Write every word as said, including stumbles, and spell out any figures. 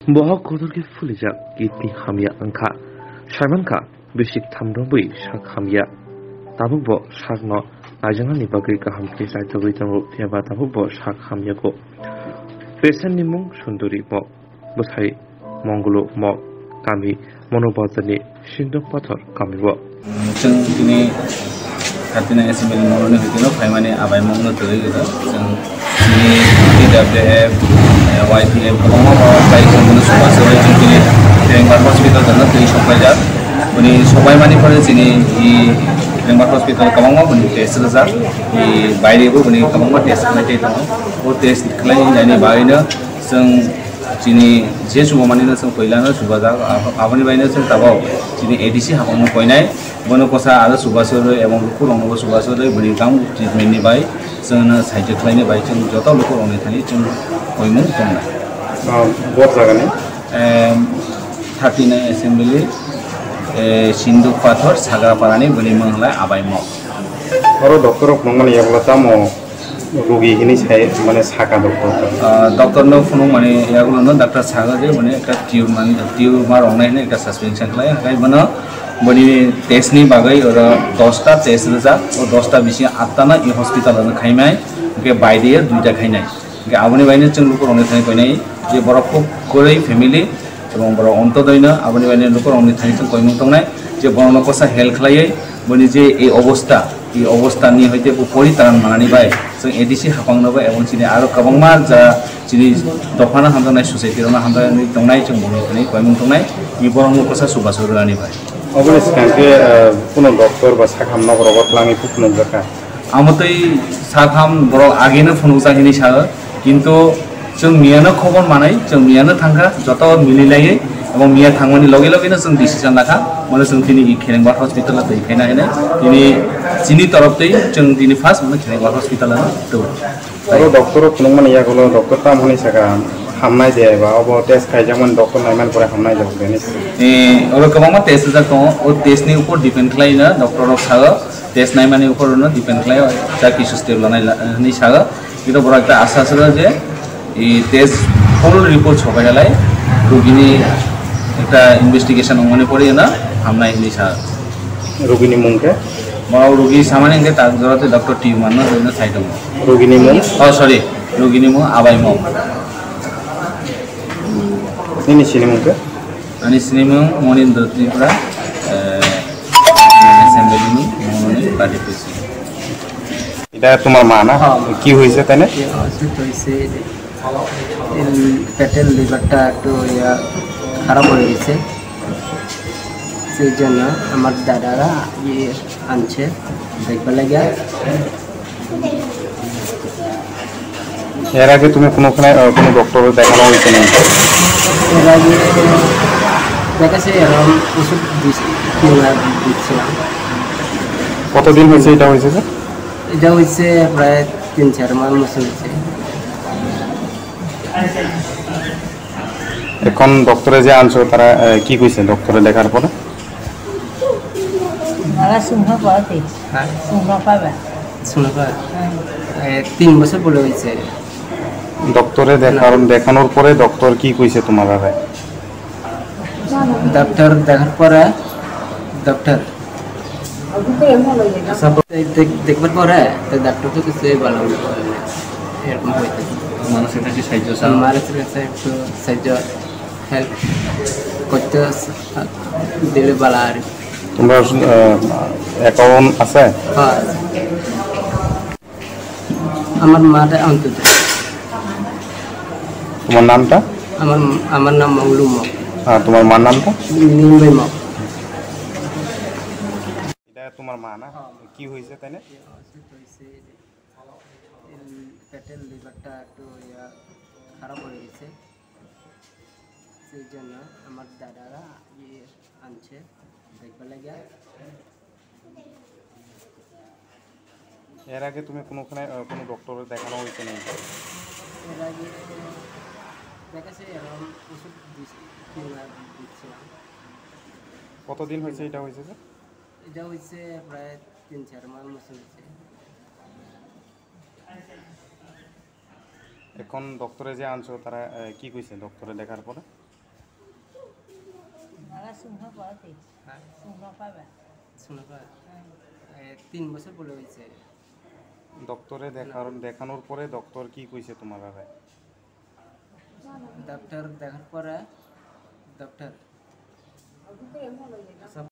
Bohok kodolke fulijak kitni hamya angka Saimanka bisik tamrobui sak hamya Tabubo sakno ajangani bagri kaham kisai togui tango tiaba tabubo sak hamya ko Pesen nimung sunduri mo Busai Mongolo mo kami monobotani sindok pathor kami bo जों दिनै खाथिना assembly मावनो होदों फाइमाने आबाय मावनो तोरै गदा जों दिनै टिडब्लिउएफ वाइपिएफ गोबां मावबाय जों समाजाव जों दिनै रेंबार हस्पिटाल जोंनो दै सप्लायजार उनि सबाय मानिफोर दिनै इ रेंबार हस्पिटाल गोबां मावबोनि टेस्ट रोजा इ बायरेबो उनि गोबां मा टेस्ट खालामनाय दङ ओ टेस्ट खालामनायनि बागैनो जों दिनै जे समाव माने जों पहिलानो सुबाजा आबनि बायनो जों ताबाव दिनै एडिसि हाबावनो फैनाय बनो कसा आरो सुबासोर एवं लुकुरंनो सुबासोर बनि गां ट्रिटमेन्टनि बाय जोंनो साइड खालायनो बाय जों जता लुकुरंनि थानि जों कयमु दंना बत जागानि थार्टी नाइन एसेम्बलि सिन्दुक पाथर साग्रापारानि बनि मंगलाय आबाय माव आरो डक्टर फंमाने याबला तामो रोगी हिनि साय माने साका डक्टर डक्टर नो फुनु माने यागुलो नो डॉक्टर सागा जे माने एक ट्यूमर ट्यूमर ऑनलाइन ने एक सस्पेंशन खालाय हाय बनो बनि टेस्ट नि बागै और दसटा टेस्ट रोजा और दसटा बिसि आठटा ना इ हस्पिटाल न खायमाय के बायदे दुइटा खायनाय के आबनि बायनो जों लुकुरंनि थानि फैनाय जे बरफ कोरै फेमिली एवं बर अन्तदैनो आबनि बायनो लुकुरंनि थानि जों कयमु तंनाय जे बरनो कसा हेल्थ खालायै बनि जे ए अवस्था इ अवस्थानि हयते उपरि तारान मानानि बाय जों एडिसि हापांनोबो एवं सिनि आरो गोबांमा जा जिनि दफाना हामजानाय ससाइटि रना हामजानाय दंनाय जों बनि थानि कयमु तंनाय इ बरनो कसा सुबासुरानि बाय अबले सिखांके पुनो डक्टर बा साखाम नगरबा प्लांनि पुनो जका आमतै साखाम बर आगेनो फुनु जाहिनि सा किन्तु जों मियानो खबर मानाय जों मियानो थांखा जत मिलिलायै एवं मिया थांमानि लगे लगेनो जों डिसिजन लाखा माने जों दिनै खेरेंबार हस्पिटाल दैखायना हैनो दिनै जिनि तरफतै जों दिनै फार्स्ट माने खेरेंबार हस्पिटाल दौ आरो डक्टर पुनो माने यागलो डक्टर ताम हनि साका हामनाय देबा अब टेस्ट खायजामन डक्टर नायमान परे हामनाय जाब बेनि ए और गोबांमा टेस्ट जा दङ ओ टेस्टनि ऊपर डिपेंड खालायनो डक्टर सागा टेस्ट नायमानि ऊपरनो डिपेंड खालाय जा किसु स्टेप लानाय नि सागा किन्तु बरा একটা आशा আছে যে এই টেস্ট ফুল রিপোর্ট সবাইলাই রোগীনি একটা ইনভেস্টিগেশন মনে পড়ে না হামনাই नि सा रोगिनि मुंके बराव रोगी सामान्य के ताक जराते डॉक्टर टी मानना जोंनो साइड दङ रोगिनि मुं अ सरी रोगिनि मुं आबाय माव निनि सिनि मुंके अनि सिनि मुं मनिन्द्र त्रिपुरा एसेम्बलिनि मनि पार्टी प्रेसिडेंट এটা তোমার মা না কি হইছে তাইনে অসুস্থ হইছে পেটের লিভারটা একটু ইয়া খারাপ হয়ে গেছে সেই জন্য আমার দাদারা ইয়ে আনছে দেখবার লাগে এর আগে তুমি কোনো কোনো ডক্টর দেখানো হয়েছে না এর আগে দেখাছে এরকম ওষুধ দিচ্ছিলাম কতদিন হয়েছে এটা হয়েছে এটা হয়েছে প্রায় তিন চার মাস মতো হয়েছে এখন ডক্টরে যে আনছো তারা কি কইছে ডক্টরে দেখার পরে Ahora sumha pati, sumha paba. শুনে তিন বছর পরে হয়েছে ডক্টরে দেখার দেখানোর পরে ডক্টর কি কইছে তোমার আরে ডাক্তার দেখার পরে ডাক্তার সব দেখবার পরে ডাক্তার তো কিছু ভালো এরকম হয়েছে মানুষের কাছে সাহায্য মানুষের কাছে একটু সাহায্য হেল্প করতে দিলে ভালো আর তোমরা অ্যাকাউন্ট আছে হ্যাঁ আমার মাটা অন্তত তোমার নামটা আমার আমার নাম মংলু মক আর তোমার মার নামটা নিম্বই মক এটা তোমার মা না কি হয়েছে তাইনে পেটের লিভারটা একটু ইয়া খারাপ হয়ে গেছে সেই জন্য আমার দাদারা ইয়ে আনছে দেখবার লাগে এর আগে তুমি কোনোখানে কোনো ডক্টর দেখানো হয়েছে না এর আগে দেখাছে এরকম ওষুধ দিচ্ছিলাম কতদিন হয়েছে এটা হয়েছে এটা হয়েছে প্রায় তিন চার মাস মতো হয়েছে এখন ডক্টরে যে আনছো তারা কি কইছে ডক্টরে দেখার পরে আগা সুমা পাওয়াতে হ্যাঁ সুমা পাবা শোনা পায় তিন বছর বলে হয়েছে ডক্টরে দেখার দেখানোর পরে ডক্টর কি কইছে তোমার আগে ডাক্তার দেখার পরে ডাক্তার সব